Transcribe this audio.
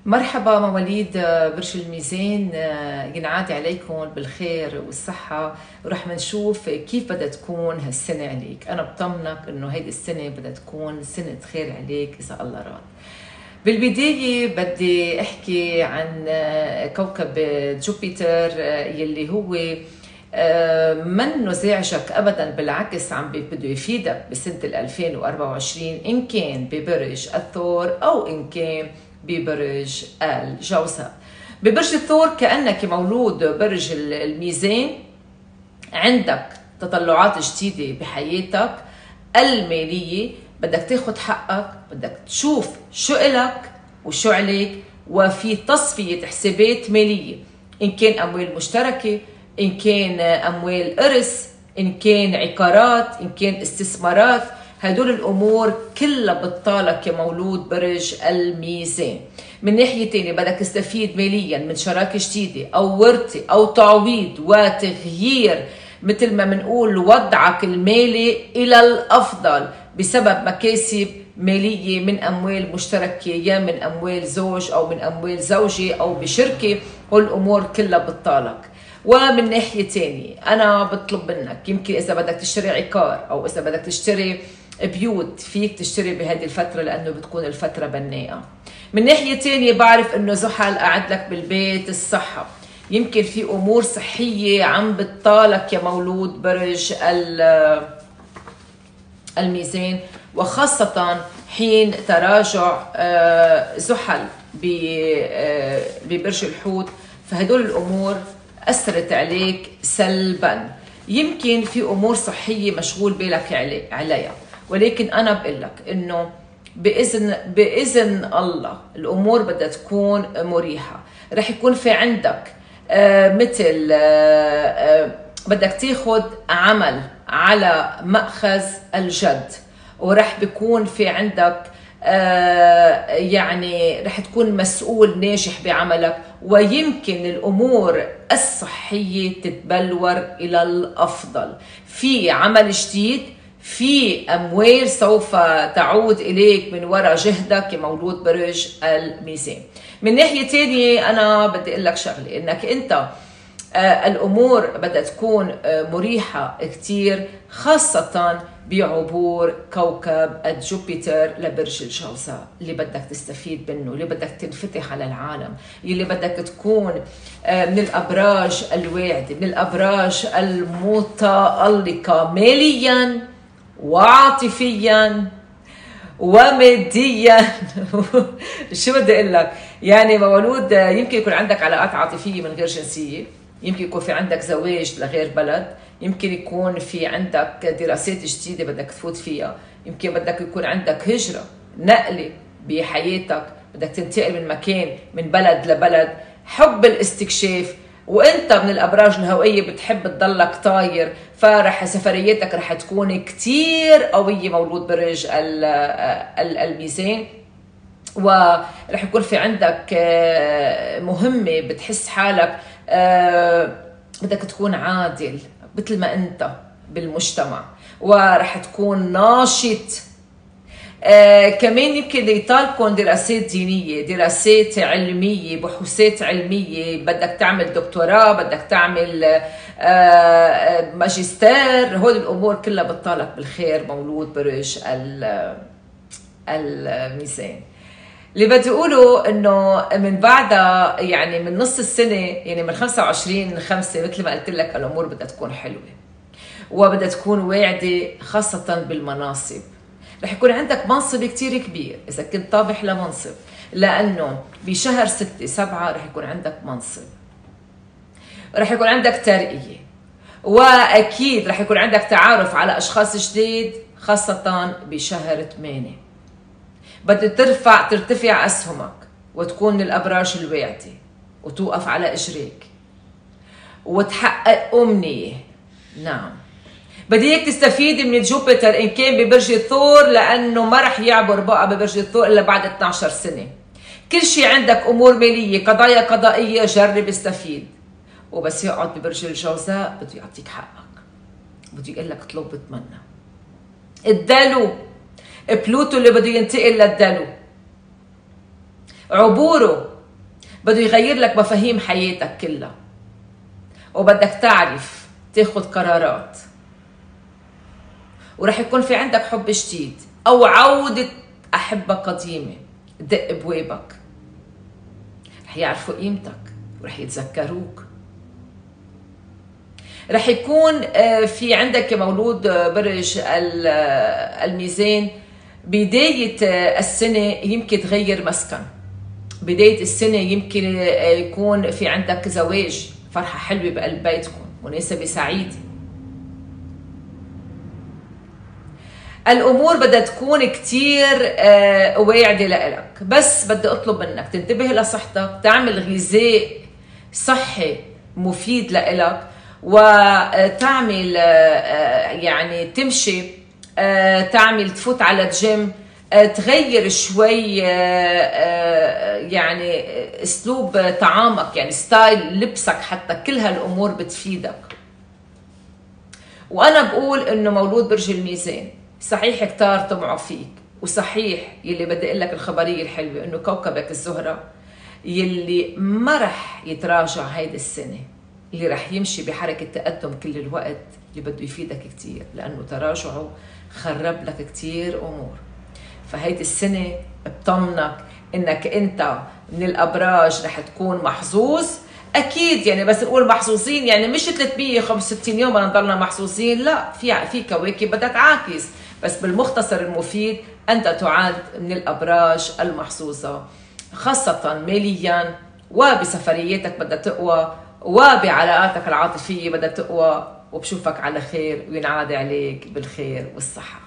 مرحبا مواليد برج الميزان، ينعاد عليكم بالخير والصحة. ورح نشوف كيف بدها تكون هالسنة عليك. أنا بطمنك إنه هيدي السنة بدها تكون سنة خير عليك إذا الله راد. بالبداية بدي أحكي عن كوكب جوبيتر يلي هو منه زعجك ابدا، بالعكس عم بده يفيدك بسنه 2024 ان كان ببرج الثور او ان كان ببرج الجوزاء. ببرج الثور كانك مولود برج الميزان، عندك تطلعات جديده بحياتك الماليه، بدك تاخذ حقك، بدك تشوف شو إلك وشو عليك، وفي تصفيه حسابات ماليه، ان كان اموال مشتركه، إن كان أموال إرث، إن كان عقارات، إن كان استثمارات. هدول الأمور كلها بتطالك يا مولود برج الميزان. من ناحية تانية بدك تستفيد ماليا من شراكة جديدة أو ورثة أو تعويض وتغيير، مثل ما بنقول وضعك المالي إلى الأفضل بسبب مكاسب مالية من أموال مشتركة، يا من أموال زوج أو من أموال زوجة أو بشركة. والأمور كلها بتطالك. ومن ناحية تانية أنا بطلب منك، يمكن إذا بدك تشتري عقار أو إذا بدك تشتري بيوت، فيك تشتري بهذه الفترة لأنه بتكون الفترة بناءة. من ناحية تانية بعرف إنه زحل قاعد لك بالبيت الصحة، يمكن في أمور صحية عم بتطالك يا مولود برج الميزان، وخاصة حين تراجع زحل ببرج الحوت. فهدول الأمور أثرت عليك سلبا. يمكن في أمور صحية مشغول بالك عليها، ولكن أنا بقول لك إنه بإذن الله الأمور بدها تكون مريحة. رح يكون في عندك مثل بدك تاخد عمل على مأخذ الجد، ورح بيكون في عندك يعني رح تكون مسؤول ناجح بعملك، ويمكن الأمور الصحية تتبلور إلى الأفضل. في عمل جديد، في أموال سوف تعود إليك من وراء جهدك يا مولود برج الميزان. من ناحية تانية أنا بدي أقول لك شغلة، إنك أنت الأمور بدها تكون مريحة كتير، خاصة بعبور كوكب جوبيتر لبرج الجوزاء اللي بدك تستفيد منه، اللي بدك تنفتح على العالم، اللي بدك تكون من الأبراج الواعدة، من الأبراج المتألقة ماليا وعاطفيا وماديا. شو بدي اقول لك؟ يعني مولود يمكن يكون عندك علاقات عاطفيه من غير جنسيه، يمكن يكون في عندك زواج لغير بلد، يمكن يكون في عندك دراسات جديده بدك تفوت فيها، يمكن بدك يكون عندك هجره، نقله بحياتك، بدك تنتقل من مكان، من بلد لبلد، حب الاستكشاف. وانت من الابراج الهوائيه بتحب تضلك طاير، فرح سفرياتك رح تكون كتير قويه مولود برج الميزان. ورح يكون في عندك مهمه بتحس حالك بدك تكون عادل مثل ما انت بالمجتمع، ورح تكون ناشط. كمان يمكن يطالكم دراسات دينية، دراسات علمية، بحوثات علمية، بدك تعمل دكتوراه، بدك تعمل ماجستير. هول الأمور كلها بتطالك بالخير مولود برج الميزان. اللي بدي اقوله انه من بعدها، يعني من نص السنة، يعني من 25/5 مثل ما قلت لك الأمور بدها تكون حلوة وبدها تكون واعدة، خاصة بالمناصب. رح يكون عندك منصب كتير كبير إذا كنت طابح لمنصب، لأنه بشهر 6/7 رح يكون عندك منصب، رح يكون عندك ترقية، وأكيد رح يكون عندك تعارف على أشخاص جديد، خاصة بشهر 8. بدك ترتفع أسهمك وتكون من الأبراج الواعدة وتوقف على إجريك وتحقق أمنية. نعم، بدي اياك تستفيد من جوبيتر ان كان ببرج الثور، لانه ما رح يعبر بقى ببرج الثور الا بعد 12 سنه. كل شيء عندك امور ماليه، قضايا قضائيه، جرب استفيد. وبس يقعد ببرج الجوزاء بده يعطيك حقك، بده يقول لك اطلب واتمنى. الدلو بلوتو اللي بده ينتقل للدلو، عبوره بده يغير لك مفاهيم حياتك كلها، وبدك تعرف تاخد قرارات، ورح يكون في عندك حب جديد أو عودة أحبة قديمة دق بوابك. رح يعرفوا قيمتك ورح يتذكروك. رح يكون في عندك مولود برج الميزان بداية السنة يمكن تغير مسكن، بداية السنة يمكن يكون في عندك زواج، فرحة حلوة بقلب بيتكم، مناسبة سعيدة. الأمور بدها تكون كتير واعدة لإلك، بس بدي أطلب منك تنتبه لصحتك، تعمل غذاء صحي مفيد لإلك، وتعمل يعني تمشي، تعمل تفوت على الجيم، تغير شوي يعني اسلوب طعامك، يعني ستايل لبسك، حتى كل هالامور بتفيدك. وانا بقول انه مولود برج الميزان صحيح كتار طمعوا فيك، وصحيح يلي بدي اقول لك الخبريه الحلوه انه كوكبك الزهره يلي ما رح يتراجع هيدي السنه، اللي رح يمشي بحركه تقدم كل الوقت، اللي بده يفيدك كتير، لانه تراجعه خرب لك كتير امور. فهيدي السنة بطمنك انك انت من الابراج رح تكون محظوظ. اكيد يعني بس نقول محظوظين يعني مش 365 يوم بدنا نضلنا محظوظين، لا، في كواكب بدها تعاكس، بس بالمختصر المفيد انت تعد من الابراج المحظوظة، خاصة ماليا، وبسفرياتك بدها تقوى، وبعلاقاتك العاطفية بدها تقوى. وبشوفك على خير وينعاد عليك بالخير والصحة.